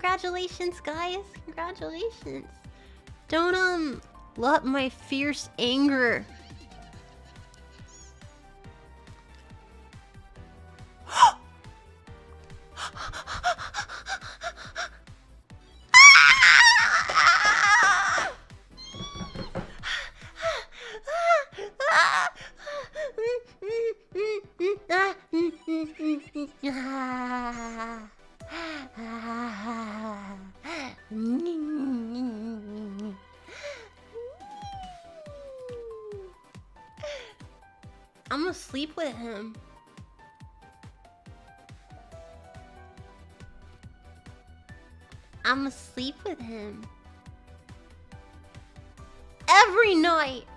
Congratulations, guys. Congratulations. Don't let my fierce anger. I'm gonna sleep with him. I'm gonna sleep with him every night.